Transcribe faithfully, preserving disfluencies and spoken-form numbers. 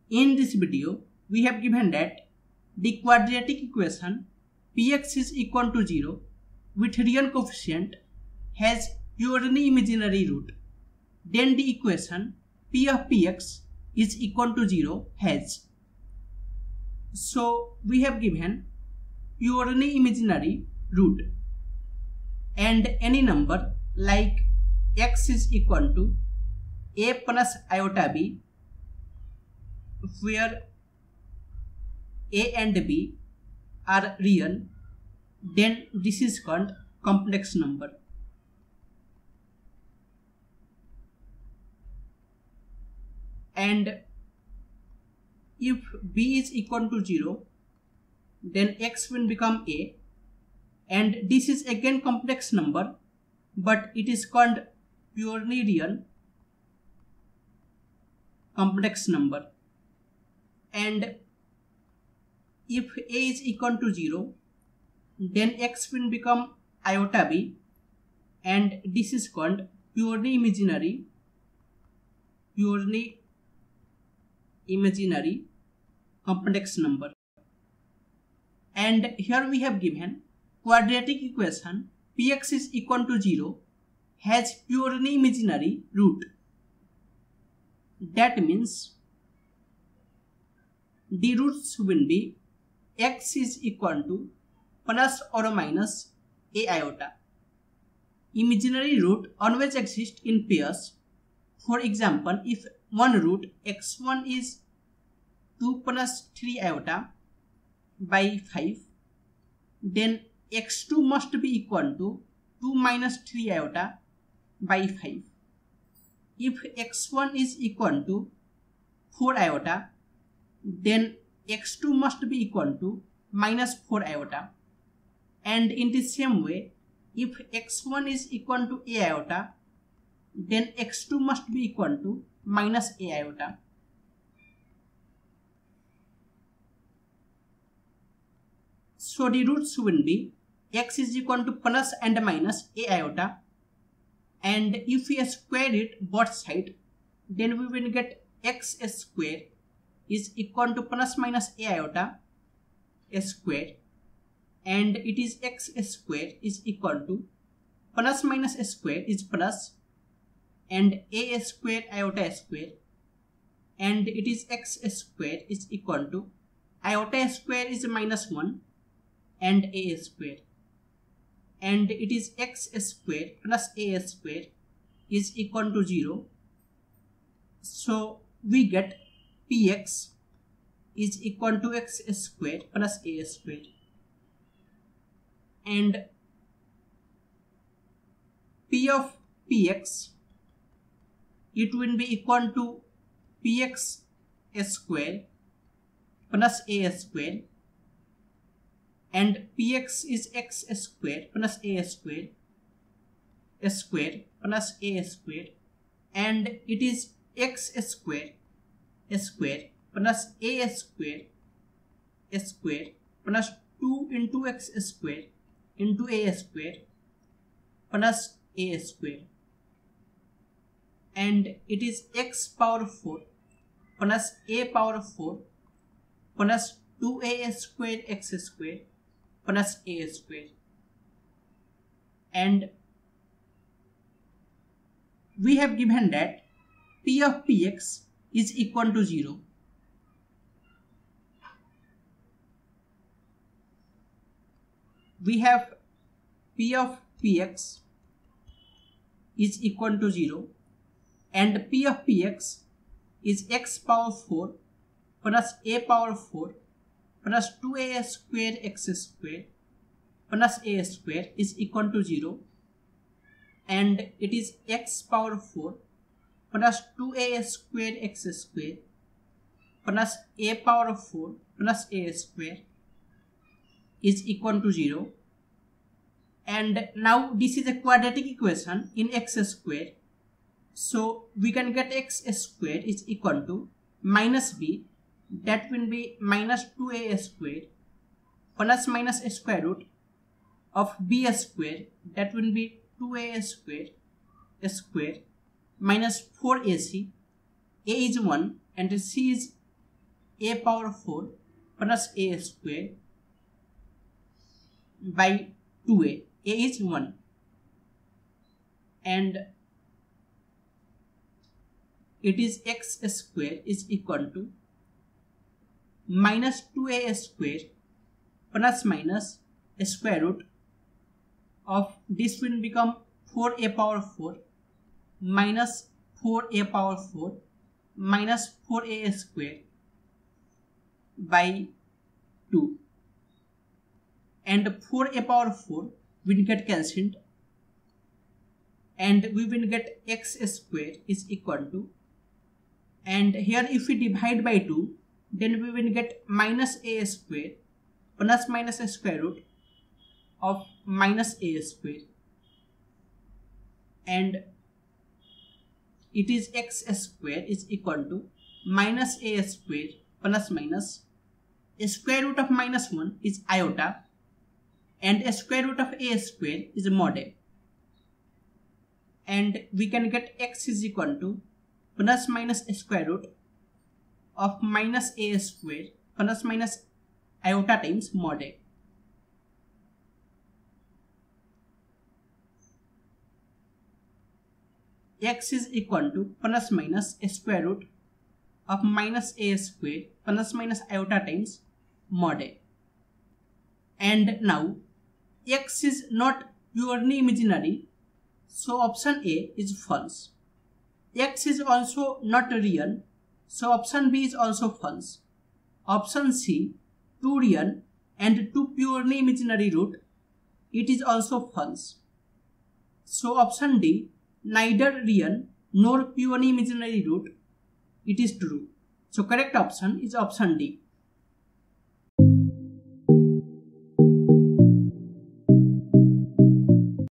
In this video, we have given that the quadratic equation Px is equal to zero with real coefficient has purely imaginary root. Then the equation P of Px is equal to zero has. So we have given purely imaginary root and any number like x is equal to a plus iota b, where a and b are real, then this is called complex number. And if b is equal to zero, then x will become a, and this is again complex number, but it is called purely real complex number. And if a is equal to zero, then x will become iota b, and this is called purely imaginary purely imaginary complex number. And here we have given quadratic equation Px is equal to zero has purely imaginary root. That means the roots will be x is equal to plus or minus a iota. Imaginary root always exists in pairs. For example, if one root x one is two plus three iota by five, then x two must be equal to two minus three iota by five. If x one is equal to four iota, then x two must be equal to minus four iota. And in the same way, if x one is equal to a iota, then x two must be equal to minus a iota. So the roots will be x is equal to plus and minus a iota, and if we square it both sides, then we will get x square is equal to plus minus a iota square, and it is x square is equal to plus minus square is plus and a square iota square, and it is x square is equal to iota square is minus one and a square, and it is x square plus a square is equal to zero. So we get Px is equal to x square plus a square, and P of Px, it will be equal to Px square plus a square, and Px is x square plus a square square plus a square, and it is x square square plus a square square plus two into x square into a square plus a square, and it is x power four plus a power four plus two a square x square plus a square. And we have given that P of Px is equal to zero. We have P of Px is equal to zero, and P of Px is x power four plus a power four plus two a square x square plus a square is equal to zero, and it is x power four plus two a square x square plus a power four plus a square is equal to zero. And now this is a quadratic equation in x square, so we can get x square is equal to minus b, that will be minus two a square plus minus square root of b square, that will be two a square square minus four a c. A is one and c is a power four plus a square by two a. A is one. And it is x square is equal to minus two a square plus minus square root of this will become four a power four minus four a power four minus four a square by two, and four a power four will get cancelled, and we will get x square is equal to, and here if we divide by two, then we will get minus a square plus minus square root of minus a square, and it is x square is equal to minus a square plus minus square root of minus one is iota, and square root of a square is mod a, and we can get x is equal to plus minus square root of minus a square plus minus iota times mod a. X is equal to plus minus square root of minus a square plus minus iota times mod a. And now x is not purely imaginary, so option A is false. X is also not real, so option B is also false. Option C, two real and two purely imaginary root, it is also false. So option D, neither real nor purely imaginary root, it is true. So correct option is option D.